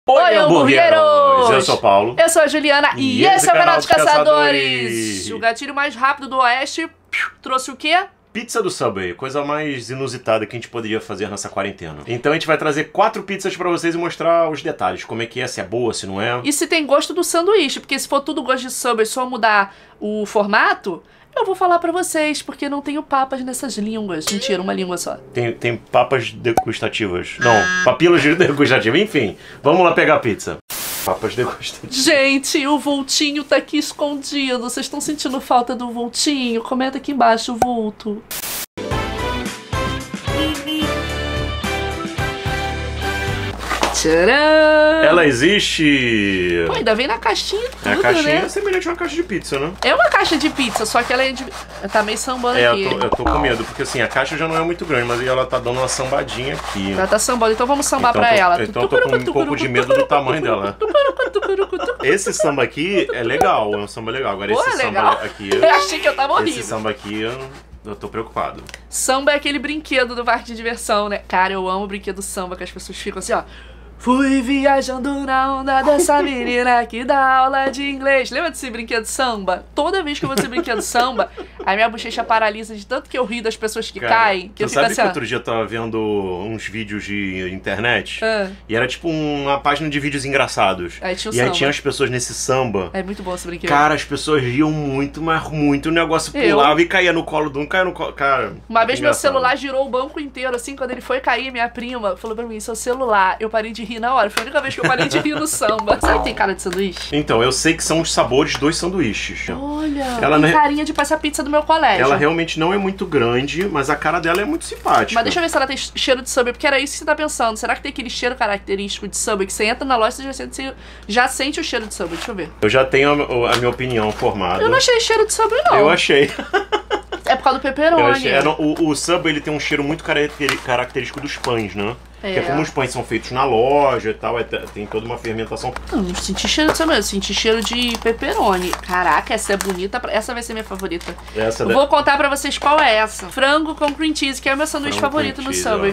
Oi, hamburgueiros! Eu sou o Paulo. Eu sou a Juliana e esse é o canal dos Caçadores. O gatilho mais rápido do Oeste trouxe o quê? Pizza do Subway, coisa mais inusitada que a gente poderia fazer nessa quarentena. Então a gente vai trazer 4 pizzas pra vocês e mostrar os detalhes, como é que é, se é boa, se não é. E se tem gosto do sanduíche, porque se for tudo gosto de Subway, só mudar o formato, eu vou falar pra vocês, porque não tenho papas nessas línguas. Mentira, uma língua só. Tem papas degustativas. Não, papilas degustativas, enfim. Vamos lá pegar a pizza. Papas degustativas. Gente, o vultinho tá aqui escondido. Vocês estão sentindo falta do vultinho? Comenta aqui embaixo o vulto. Tcharam! Ela existe... Pô, ainda vem na caixinha tudo, A caixinha né? é semelhante a uma caixa de pizza, né? É uma caixa de pizza, só que ela é de... Tá meio sambando aqui. Eu tô com medo, porque assim, a caixa já não é muito grande, mas ela tá dando uma sambadinha aqui. Ela tá sambando, então vamos sambar Então pra ela. Então eu tô com um pouco de medo do tamanho dela. Esse samba aqui é legal, é um samba legal. Agora Pô, esse legal. samba aqui... Eu achei que eu tava horrível. Esse samba aqui eu tô preocupado. Samba é aquele brinquedo do parque de diversão, né? Cara, eu amo o brinquedo samba, que as pessoas ficam assim, ó. Fui viajando na onda dessa menina que dá aula de inglês. Lembra desse brinquedo samba? Toda vez que eu vou nesse brinquedo samba, a minha bochecha paralisa de tanto que eu rio das pessoas que caem. Que eu tu fico sabe assim, que outro dia eu tava vendo uns vídeos de internet? Ah. E era tipo uma página de vídeos engraçados. Aí tinha o e aí samba. tinha as pessoas nesse samba. É muito bom esse brinquedo. Cara, as pessoas riam muito, mas muito. O negócio pulava e caía no colo de um, caía no colo... Cara, uma vez meu engraçado. celular girou o banco inteiro, assim, quando ele foi cair, minha prima falou pra mim, seu celular. Eu parei de rir na hora, foi a única vez que eu parei de rir no samba. Sabe que tem cara de sanduíche? Então, eu sei que são os sabores dos sanduíches. Olha, Ela tem não é- carinha de passar pizza do meu colégio. Ela realmente não é muito grande, mas a cara dela é muito simpática. Mas deixa eu ver se ela tem cheiro de Subway, porque era isso que você tá pensando. Será que tem aquele cheiro característico de Subway que você entra na loja e você já sente o cheiro de Subway? Deixa eu ver. Eu já tenho a minha opinião formada. Eu não achei cheiro de Subway, não. Eu achei. É por causa do pepperoni. Eu achei. O Subway ele tem um cheiro muito característico dos pães, né? É. Porque como os pães são feitos na loja e tal, tem toda uma fermentação. Não senti cheiro de Subway, eu senti cheiro de pepperoni. Caraca, essa é bonita. Essa vai ser minha favorita. Essa Eu vou contar pra vocês qual é essa. Frango com cream cheese, que é o meu sanduíche Frango favorito cream no cheese, Subway.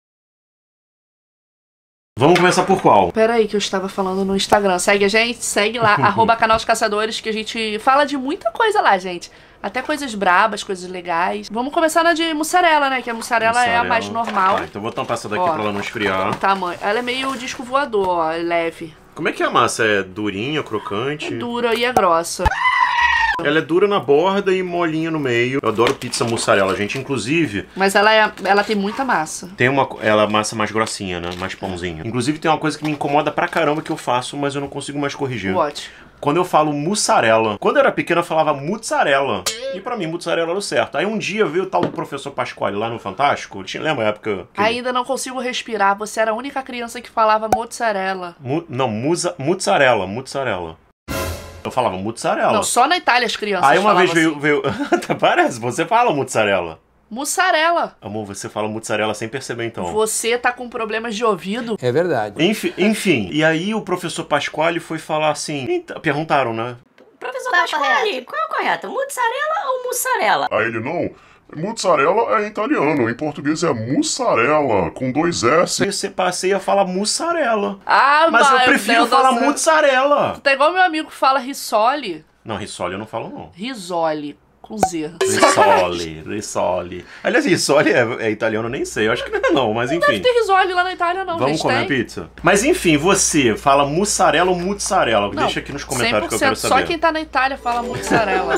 Vamos começar por qual? Pera aí que eu estava falando no Instagram. Segue a gente, segue lá, @canal dos Caçadores, que a gente fala de muita coisa lá, gente. Até coisas brabas, coisas legais. Vamos começar na de mussarela, né? Que a mussarela é a mais normal. Tá, então vou tampar essa daqui Ó. pra ela não esfriar. O tamanho. Ela é meio disco voador, ó, é leve. Como é que é a massa? É durinha, crocante? Dura e é grossa. Ela é dura na borda e molinha no meio. Eu adoro pizza mussarela, gente. Inclusive, Mas ela tem muita massa. tem ela massa mais grossinha, né? Mais pãozinho. Inclusive tem uma coisa que me incomoda pra caramba que eu faço, mas eu não consigo mais corrigir. What? Quando eu falo mussarela. Quando eu era pequeno eu falava mussarela. E pra mim mussarela era o certo. Aí um dia veio o tal do professor Pasquale lá no Fantástico. Lembra a época? Que... Ainda não consigo respirar. Você era a única criança que falava mozzarella. Mussarela. Eu falava mussarela. Não, só na Itália as crianças Aí uma vez falavam veio... Parece, você fala mussarela. mussarela. Amor, você fala mussarela sem perceber então. Você tá com problemas de ouvido? É verdade. Enfim, e aí o professor Pasquale foi falar assim... Perguntaram, né? Professor Pasquale, qual é o correto? Mussarela ou mussarela? Aí ele, não, mozzarella é italiano, em português é mussarela, com 2 S. Você passei a falar mussarela. Ah, Mas eu meu prefiro Deus do falar céu. mussarela. Tá igual meu amigo que fala risole. Não, risole eu não falo não. Risole, com Z. Risole. Aliás, risole é italiano, nem sei. Eu acho que não é não, mas enfim. Não tem risole lá na Itália, não. Vamos gente, comer tem? pizza? Mas enfim, você fala mussarela ou mussarela? Não, Deixa aqui nos comentários que eu quero 100%, saber. só quem tá na Itália fala mussarela.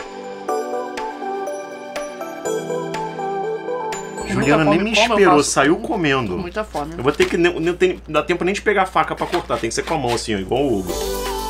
Juliana nem me esperou, saiu Tô comendo. com muita fome. Eu vou ter que... Não dá tempo nem de pegar a faca pra cortar. Tem que ser com a mão assim, ó, igual o Hugo.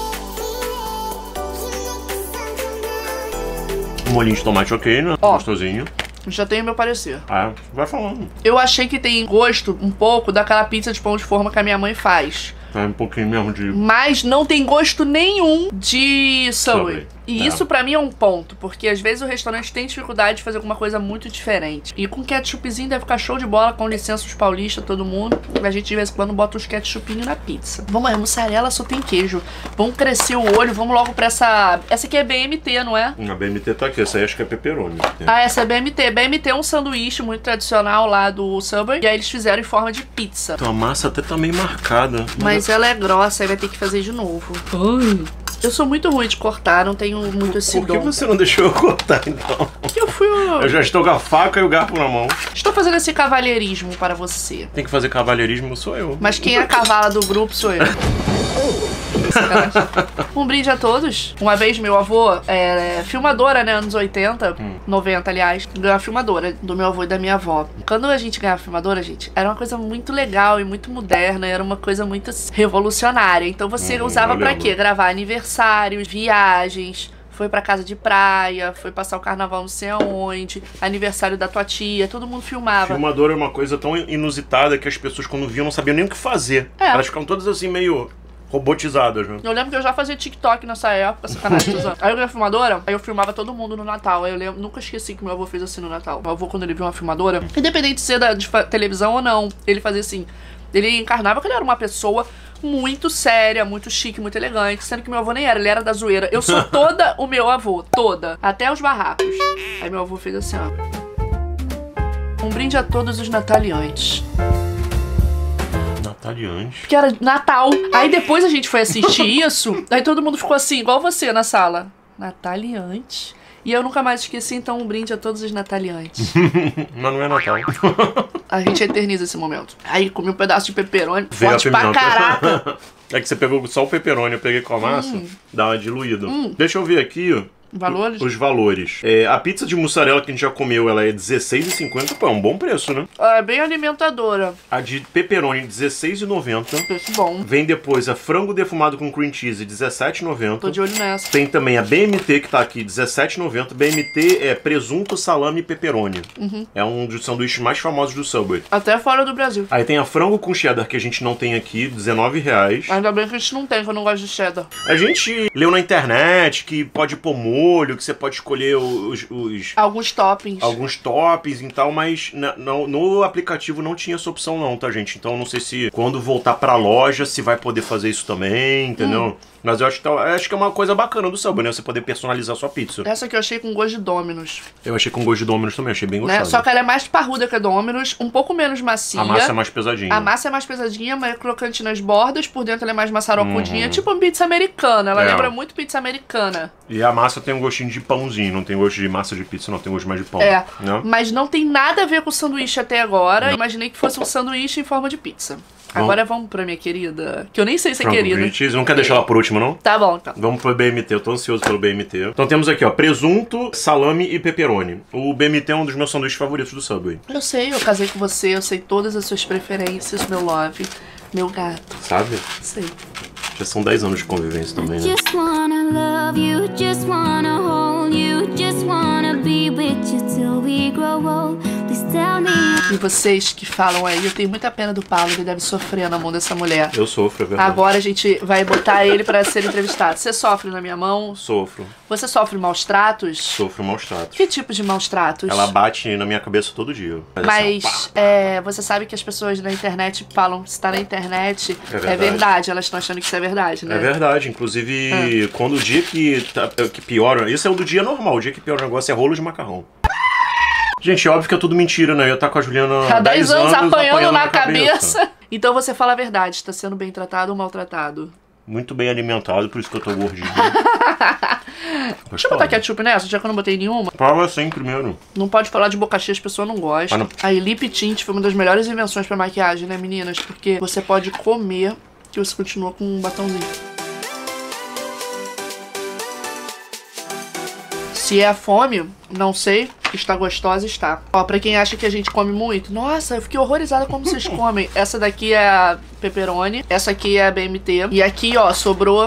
Um molhinho de tomate ok, né? Ó. Gostosinho. Já tenho meu parecer. Ah, vai falando. Eu achei que tem gosto um pouco daquela pizza de pão de forma que a minha mãe faz. Tá um pouquinho mesmo de... Mas não tem gosto nenhum de Subway. Subway. E isso pra mim é um ponto, porque às vezes o restaurante tem dificuldade de fazer alguma coisa muito diferente. E com ketchupzinho deve ficar show de bola, com licença os paulistas, todo mundo. A gente de vez em quando bota uns ketchupinhos na pizza. Vamos aí, mussarela só tem queijo. Vamos crescer o olho, vamos logo pra essa... Essa aqui é BMT, não é? A BMT tá aqui, essa aí acho que é pepperoni. Ah, essa é BMT. BMT é um sanduíche muito tradicional lá do Subway. E aí eles fizeram em forma de pizza. Então a massa até tá meio marcada. Mas ela é grossa, aí vai ter que fazer de novo. Ai. Eu sou muito ruim de cortar, não tenho muito esse Por que dom. você não deixou eu cortar, então? Eu fui... Eu já estou com a faca e o garfo na mão. Estou fazendo esse cavalheirismo para você. Tem que fazer cavalheirismo, sou eu. Mas quem é a cavala do grupo sou eu. Sacanagem. Um brinde a todos. Uma vez meu avô, filmadora, né, anos 80, 90, aliás, ganhou a filmadora do meu avô e da minha avó. Quando a gente ganhava a filmadora, gente, era uma coisa muito legal e muito moderna, era uma coisa muito revolucionária. Então você usava pra quê? Gravar aniversários, viagens. Foi pra casa de praia, foi passar o carnaval não sei aonde, aniversário da tua tia, todo mundo filmava. Filmador é uma coisa tão inusitada que as pessoas quando viam não sabiam nem o que fazer. Elas ficavam todas assim meio robotizadas, né? Eu lembro que eu já fazia TikTok nessa época, sacanagem. Aí eu ganhei a filmadora, aí eu filmava todo mundo no Natal. Aí eu lembro, nunca esqueci que meu avô fez assim no Natal. Meu avô, quando ele viu uma filmadora, independente de ser de televisão ou não, ele fazia assim. Ele encarnava que ele era uma pessoa muito séria, muito chique, muito elegante, sendo que meu avô nem era, ele era da zoeira. Eu sou toda o meu avô, toda, até os barracos. Aí meu avô fez assim, ó. Um brinde a todos os nataliantes. Nataliantes? Porque era Natal. Aí depois a gente foi assistir isso, aí todo mundo ficou assim, igual você na sala. Nataliantes. E eu nunca mais esqueci, então um brinde a todos os nataliantes. Mas não é Natal. A gente eterniza esse momento. Aí comi um pedaço de pepperoni, Veio forte pra caraca. É que você pegou só o pepperoni, eu peguei com a massa, dá uma diluída. Deixa eu ver aqui Valores? os valores. A pizza de mussarela que a gente já comeu, ela é R$16,50. Pô, é um bom preço, né? É bem alimentadora. A de pepperoni, R$16,90. Preço bom. Vem depois a frango defumado com cream cheese, Tô R$17,90. de olho nessa. Tem também a BMT que tá aqui, R$17,90. BMT é presunto, salame e pepperoni. É um dos sanduíches mais famosos do Subway. Até fora do Brasil. Aí tem a frango com cheddar que a gente não tem aqui, R$19. Ainda bem que a gente não tem, que eu não gosto de cheddar. A gente leu na internet que pode pôr molho, que você pode escolher Alguns toppings. alguns toppings e tal, mas no aplicativo não tinha essa opção não, tá, gente? Então não sei se quando voltar pra loja se vai poder fazer isso também, entendeu? Mas eu acho que é uma coisa bacana do Subway, né? Você poder personalizar sua pizza. Essa aqui eu achei com gosto de Domino's. Eu achei com gosto de Domino's também, achei bem Né? gostosa. Só que ela é mais parruda que a Domino's, um pouco menos macia. A massa é mais pesadinha. A massa é mais pesadinha, mas crocante nas bordas, por dentro ela é mais maçarocudinha, tipo uma pizza americana. Ela lembra muito pizza americana. E a massa tem um gostinho de pãozinho, não tem gosto de massa de pizza, não tem gosto mais de pão. É, né? mas não tem nada a ver com o sanduíche até agora. Imaginei que fosse um sanduíche em forma de pizza. Agora vamos pra minha querida, que eu nem sei se é Frango querida. cream cheese. Não quer deixar ela por último, não? Tá bom, então. Vamos pro BMT, eu tô ansioso pelo BMT. Então temos aqui, ó, presunto, salame e pepperoni. O BMT é um dos meus sanduíches favoritos do Subway. Eu sei, eu casei com você, eu sei todas as suas preferências, meu love, meu gato. Sabe? Sei. Já são 10 anos de convivência também, né? Just wanna love you, just wanna hold you, just wanna be with you till we grow old. Please tell me. E vocês que falam aí, eu tenho muita pena do Paulo, ele deve sofrer na mão dessa mulher. Eu sofro, é verdade. Agora a gente vai botar ele pra ser entrevistado. Você sofre na minha mão? Sofro. Você sofre maus tratos? Sofro maus tratos. Que tipo de maus tratos? Ela bate na minha cabeça todo dia. Faz Mas assim, ó, pá. você sabe que as pessoas na internet falam que se tá na internet É verdade. elas estão achando que isso é verdade, né? É verdade, inclusive quando o dia que piora, isso é o do dia normal, o dia que piora o negócio é rolo de macarrão. Gente, é óbvio que é tudo mentira, né? Eu ia estar com a Juliana Há 10 anos apanhando na cabeça. cabeça. Então você fala a verdade, está sendo bem tratado ou maltratado? Muito bem alimentado, por isso que eu tô gordinho. Deixa eu botar ketchup nessa, já que eu não botei nenhuma. Prova assim primeiro. Não pode falar de boca cheia, as pessoas não gostam. Ah, não. A lip tint foi uma das melhores invenções pra maquiagem, né, meninas? Porque você pode comer que você continua com um batomzinho. Se é fome, não sei. Está gostosa, está. Ó, pra quem acha que a gente come muito. Nossa, eu fiquei horrorizada como vocês comem. Essa daqui é a pepperoni. Essa aqui é a BMT. E aqui, ó, sobrou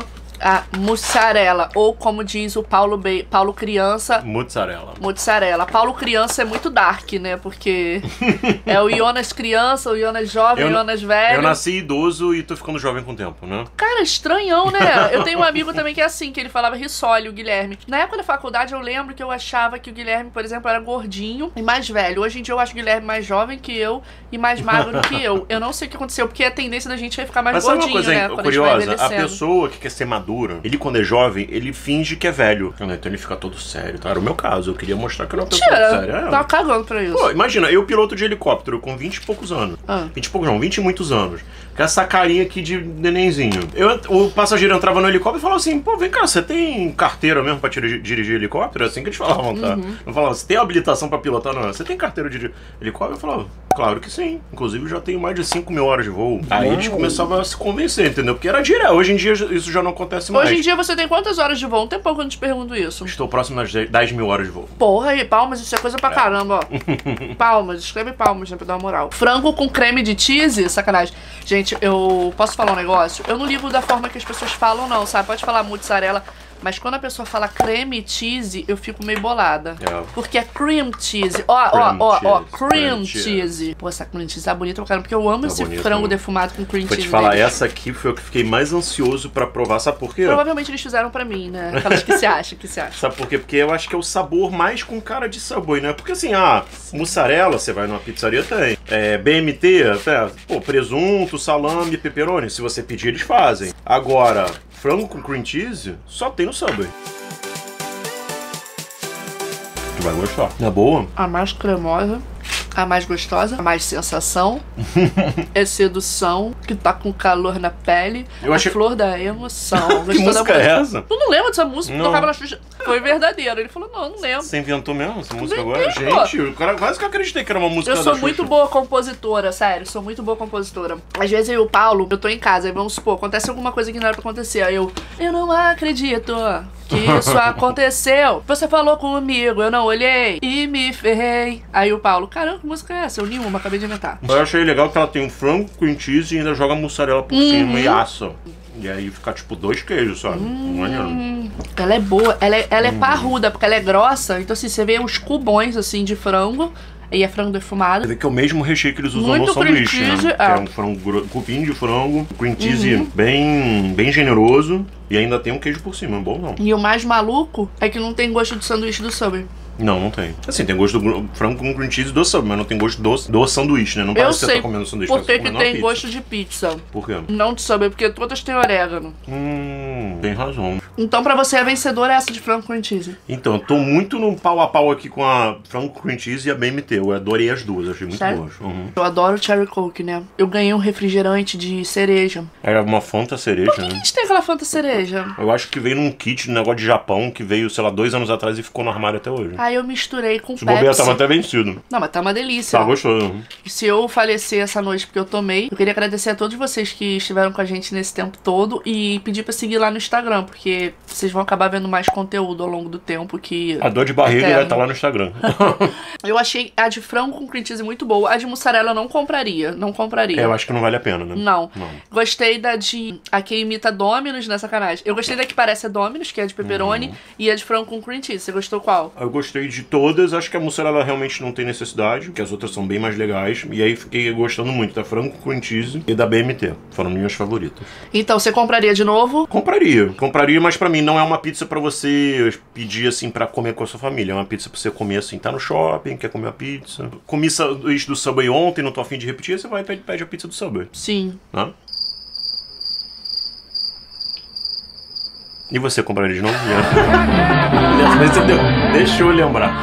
a mussarela. Ou como diz o Paulo Criança, Mozzarella. Paulo Criança é muito dark, né? Porque é o Jonas criança, o Jonas jovem, o Jonas velho. Eu nasci idoso e tô ficando jovem com o tempo, né? Cara, estranhão, né? Eu tenho um amigo também que é assim, que ele falava Rissole, o Guilherme. Na época da faculdade eu lembro que eu achava que o Guilherme, por exemplo, era gordinho e mais velho. Hoje em dia eu acho o Guilherme mais jovem que eu e mais magro do que eu. Eu não sei o que aconteceu, porque a tendência da gente é ficar mais gordinho, sabe uma coisa né? Quando curiosa? a gente vai A envelhecendo. pessoa que quer ser madura, ele quando é jovem, ele finge que é velho. Então ele fica todo sério, tá? Era o meu caso, eu queria mostrar que eu era uma pessoa séria. Tava cagando pra isso. Pô, imagina, eu piloto de helicóptero com 20 e poucos anos. 20 e poucos não, 20 e muitos anos. Com essa carinha aqui de nenenzinho. O passageiro entrava no helicóptero e falava assim, pô, vem cá, você tem carteira mesmo pra dirigir helicóptero? É assim que eles falavam, tá? Eu falava, você tem habilitação pra pilotar? Não, você tem carteira de helicóptero? Eu falava, claro que sim. Inclusive, eu já tenho mais de 5 mil horas de voo. Aí eles começavam a se convencer, entendeu? Porque era direto. Hoje em dia, isso já não acontece mais. Hoje em dia, você tem quantas horas de voo? Um tempão que eu não te pergunto isso. Estou próximo das 10 mil horas de voo. Porra, aí, palmas, isso é coisa pra caramba, ó. Palmas, escreve palmas, né, pra dar uma moral. Frango com creme de cheese, sacanagem. Gente, eu posso falar um negócio? Eu não ligo da forma que as pessoas falam, não, sabe? Pode falar mussarela, mas quando a pessoa fala creme cheese, eu fico meio bolada. Porque é cream cheese. Cream cheese. Pô, essa cream cheese tá bonita pra caramba, porque eu amo esse frango defumado com cream cheese. Vou te falar, essa aqui foi o que fiquei mais ansioso pra provar. Sabe por quê? Provavelmente eles fizeram pra mim, né? Aquelas que se acha, Sabe por quê? Porque eu acho que é o sabor mais com cara de Subway, né? Porque assim, mussarela, você vai numa pizzaria, tem. BMT, pô, presunto, salame, pepperoni. Se você pedir, eles fazem. Agora, frango com cream cheese, só tem no Subway. Tu vai gostar. Na boa? A mais cremosa, a mais gostosa, a mais sensação, é sedução, que tá com calor na pele, flor da emoção. Que música é essa? Tu não lembra dessa música? Não. Tocava na Xuxa. Foi verdadeiro. Ele falou, não lembro. Você inventou mesmo essa música Inventei, agora? pô. Gente, o cara quase que eu acreditei que era uma música da Eu sou Xuxa. muito boa compositora, sério, sou muito boa compositora. Às vezes eu e o Paulo, eu tô em casa, aí vamos supor, acontece alguma coisa que não era pra acontecer. Aí eu não acredito que isso aconteceu. Você falou comigo, eu não olhei e me ferrei. Aí o Paulo, caramba, que música é essa? Eu nenhuma, acabei de inventar. Eu achei legal que ela tem um frango, cream cheese e ainda joga mussarela por cima e assa. E aí fica tipo 2 queijos, sabe? Ela é boa, ela é parruda, porque ela é grossa. Então assim, você vê uns cubões assim de frango. E é frango defumado. Você vê que é o mesmo recheio que eles usam no sanduíche, né? Que é um frango, cupim de frango, cream cheese bem generoso. E ainda tem um queijo por cima, bom não. E o mais maluco é que não tem gosto de sanduíche do Subway. Não tem. Assim, tem gosto do frango com cream cheese do Subway, mas não tem gosto do sanduíche, né? Não parece que você tá comendo sanduíche. Por que tem gosto de pizza? Por quê? Não de Subway, porque todas têm orégano. Tem razão. Então pra você a vencedora é essa de frango cream cheese. Então, eu tô muito no pau a pau aqui com a frango cream cheese e a BMT. Eu adorei as duas, achei muito boas. Eu adoro cherry coke, né? Eu ganhei um refrigerante de cereja. Era uma Fanta cereja, Por que né? a gente tem aquela Fanta cereja? Eu acho que veio num kit de negócio de Japão, que veio, sei lá, 2 anos atrás e ficou no armário até hoje. Aí eu misturei com Se bobear, Pepsi. tava até vencido. Não, mas tá uma delícia. Tá gostoso. E se eu falecer essa noite porque eu tomei, eu queria agradecer a todos vocês que estiveram com a gente nesse tempo todo e pedir pra seguir lá no Instagram, porque vocês vão acabar vendo mais conteúdo ao longo do tempo que... A dor de barriga Eterno. vai estar lá no Instagram. Eu achei a de frango com cream cheese muito boa. A de mussarela eu não compraria. Não compraria. Eu acho que não vale a pena, né? Não. Gostei da de... A que imita Domino's, né? Sacanagem. Eu gostei da que parece a Domino's, que é a de pepperoni, e a de frango com cream cheese. Você gostou qual? Eu gostei de todas, acho que a mussarela realmente não tem necessidade, porque as outras são bem mais legais. E aí fiquei gostando muito da frango com cream cheese e da BMT. Foram minhas favoritas. Então, você compraria de novo? Compraria, mas pra mim não é uma pizza pra você pedir assim pra comer com a sua família. É uma pizza pra você comer assim, tá no shopping, quer comer a pizza. Comi sanduíche do Subway ontem, não tô afim de repetir, você vai e pede a pizza do Subway. Sim. Né? E você compraria de novo? Deixa eu lembrar.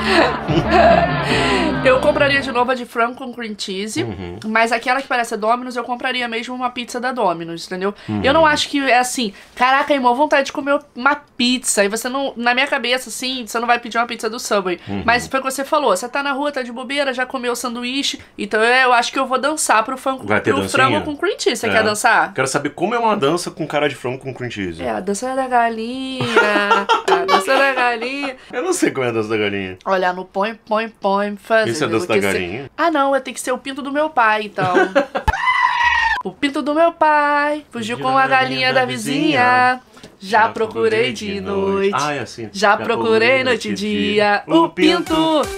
Eu compraria de novo a de frango com cream cheese, mas aquela que parece a Domino's, eu compraria mesmo uma pizza da Domino's, entendeu? Eu não acho que é assim, caraca, irmão, vontade de comer uma pizza, e você não, na minha cabeça, assim, você não vai pedir uma pizza do Subway. Mas foi o que você falou, você tá na rua, tá de bobeira, já comeu sanduíche, então eu acho que eu vou dançar pro frango com cream cheese. Você quer dançar? Quero saber como é uma dança com cara de frango com cream cheese. É, a dança da galinha, a dança da galinha. Eu não sei como é a dança da galinha. Olha, no põe, fazendo. Isso é a dança da galinha? Ah, não, tem que ser o pinto do meu pai, então. O pinto do meu pai fugiu com a galinha da vizinha. Já procurei de noite. Ah, é assim. Já procurei noite e dia. O pinto.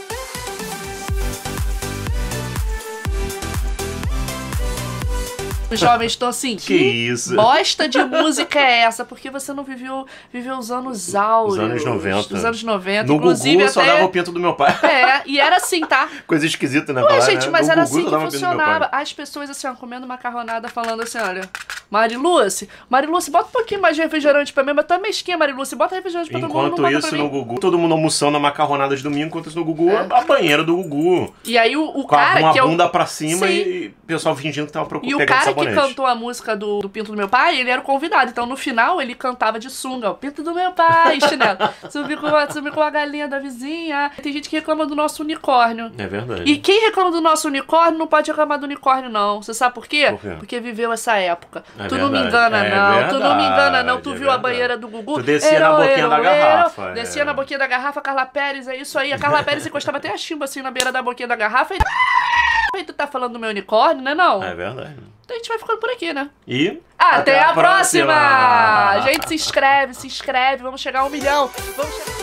Os jovens estão assim, Que isso? bosta de música é essa? Porque você não viveu os anos áureos. Os anos 90. Os anos 90. No inclusive Gugu só até... dava o pinto do meu pai. É, e era assim, tá? Coisa esquisita, né? Ué, falar, gente, né? mas No era Gugu assim só que dava o pinto do meu pai. funcionava. As pessoas, assim, ó, comendo macarronada, falando assim, olha... Mariluce, bota um pouquinho mais de refrigerante pra mim, mas tu é mesquinha, Mariluce, bota refrigerante pra todo mundo, Enquanto não bota isso, pra mim. no Gugu, todo mundo almoçando a macarronada de domingo, enquanto isso no Gugu, a banheira do Gugu. E aí o Com cara uma que é o... bunda pra cima Sim. e o pessoal fingindo que tava E o pegando cara que sabonete. cantou a música do Pinto do Meu Pai, ele era o convidado. Então, no final, ele cantava de sunga. O Pinto do Meu Pai, chinelo. Subi com a galinha da vizinha. Tem gente que reclama do nosso unicórnio. É verdade. E quem reclama do nosso unicórnio não pode reclamar do unicórnio, não. Você sabe por quê? Por quê? Porque viveu essa época. É Tu não me verdade. engana, É não. Tu não me engana, não. verdade, Tu é viu a verdade. banheira do Gugu? Tu descia na boquinha da garrafa, é. Descia na boquinha da garrafa, Carla Pérez, é isso aí. A Carla Pérez encostava até a chimba assim na beira da boquinha da garrafa e... E tu tá falando do meu unicórnio, né, não? É verdade. Então a gente vai ficando por aqui, né? E... Até a próxima! próxima! Gente, se inscreve, vamos chegar a 1 milhão. Vamos chegar...